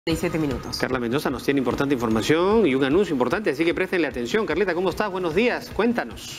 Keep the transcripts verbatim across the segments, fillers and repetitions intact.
diecisiete minutos. Carla Mendoza nos tiene importante información y un anuncio importante, así que préstenle atención. Carlita, ¿cómo estás? Buenos días, cuéntanos.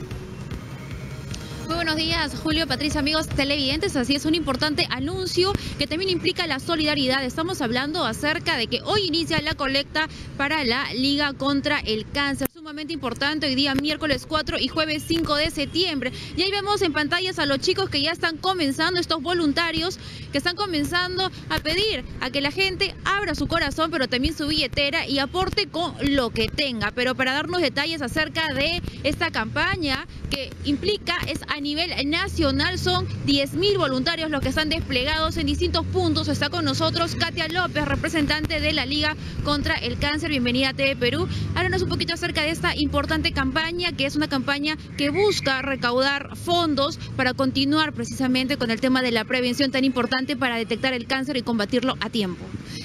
Muy buenos días, Julio, Patricia, amigos televidentes. Así es, un importante anuncio que también implica la solidaridad. Estamos hablando acerca de que hoy inicia la colecta para la Liga contra el Cáncer. Sumamente importante, hoy día miércoles cuatro y jueves cinco de septiembre. Y ahí vemos en pantallas a los chicos que ya están comenzando, estos voluntarios que están comenzando a pedir a que la gente abra su corazón, pero también su billetera y aporte con lo que tenga. Pero para darnos detalles acerca de esta campaña que implica, es a nivel nacional, son diez mil voluntarios los que están desplegados en distintos puntos. Está con nosotros Katia López, representante de la Liga contra el Cáncer. Bienvenida a T V Perú. Háblanos un poquito acerca de esta importante campaña, que es una campaña que busca recaudar fondos para continuar precisamente con el tema de la prevención tan importante para detectar el cáncer y combatirlo a tiempo.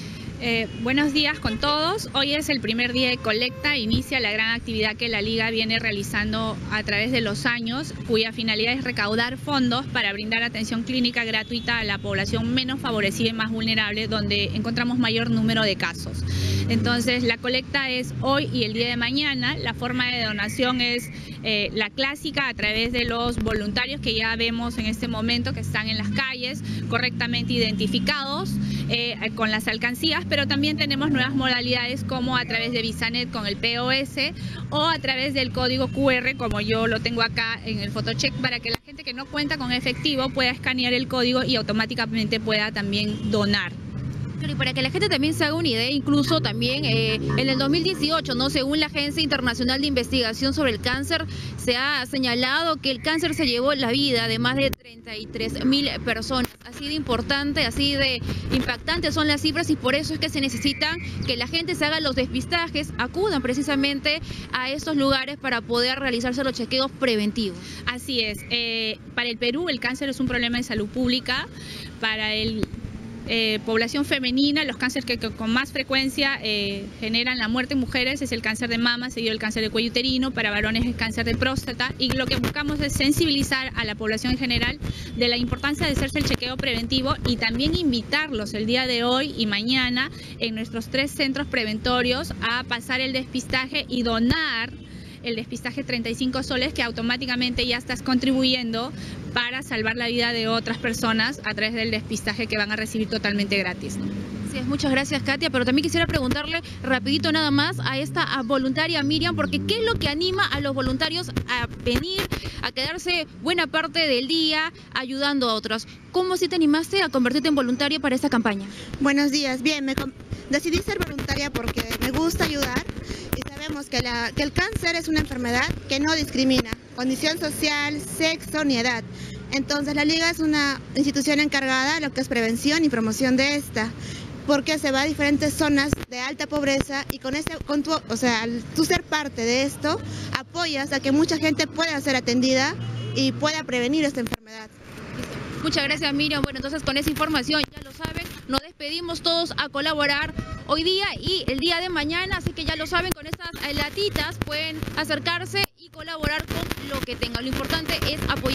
Eh, buenos días con todos. Hoy es el primer día de colecta. Inicia la gran actividad que la Liga viene realizando a través de los años, cuya finalidad es recaudar fondos para brindar atención clínica gratuita a la población menos favorecida y más vulnerable, donde encontramos mayor número de casos. Entonces, la colecta es hoy y el día de mañana. La forma de donación es eh, la clásica, a través de los voluntarios que ya vemos en este momento, que están en las calles, correctamente identificados, eh, con las alcancías, pero también tenemos nuevas modalidades como a través de Visanet con el P O S o a través del código Q R, como yo lo tengo acá en el photocheck, para que la gente que no cuenta con efectivo pueda escanear el código y automáticamente pueda también donar. Y para que la gente también se haga una idea, incluso también eh, en el dos mil dieciocho, ¿no? Según la Agencia Internacional de Investigación sobre el Cáncer, se ha señalado que el cáncer se llevó la vida de más de treinta y tres mil personas. Así de importante, así de impactantes son las cifras, y por eso es que se necesitan que la gente se haga los despistajes, acudan precisamente a estos lugares para poder realizarse los chequeos preventivos. Así es. Eh, para el Perú el cáncer es un problema de salud pública. Para el Eh, población femenina, los cánceres que, que con más frecuencia eh, generan la muerte en mujeres es el cáncer de mama, seguido el cáncer de cuello uterino. Para varones es el cáncer de próstata, y lo que buscamos es sensibilizar a la población en general de la importancia de hacerse el chequeo preventivo, y también invitarlos el día de hoy y mañana en nuestros tres centros preventorios a pasar el despistaje y donar el despistaje treinta y cinco soles, que automáticamente ya estás contribuyendo para salvar la vida de otras personas a través del despistaje que van a recibir totalmente gratis. Sí, muchas gracias, Katia, pero también quisiera preguntarle rapidito nada más a esta a voluntaria Miriam, porque ¿qué es lo que anima a los voluntarios a venir, a quedarse buena parte del día ayudando a otros? ¿Cómo si te animaste a convertirte en voluntaria para esta campaña? Buenos días, bien, me decidí ser voluntaria porque me gusta ayudar. Sabemos que, la, que el cáncer es una enfermedad que no discrimina condición social, sexo ni edad. Entonces la Liga es una institución encargada de lo que es prevención y promoción de esta, porque se va a diferentes zonas de alta pobreza, y con este, con tu, o sea, al tú ser parte de esto, apoyas a que mucha gente pueda ser atendida y pueda prevenir esta enfermedad. Muchas gracias, Miriam. Bueno, entonces con esa información ya lo saben, nos despedimos todos a colaborar hoy día y el día de mañana, así que ya lo saben, con estas latitas pueden acercarse y colaborar con lo que tengan. Lo importante es apoyar.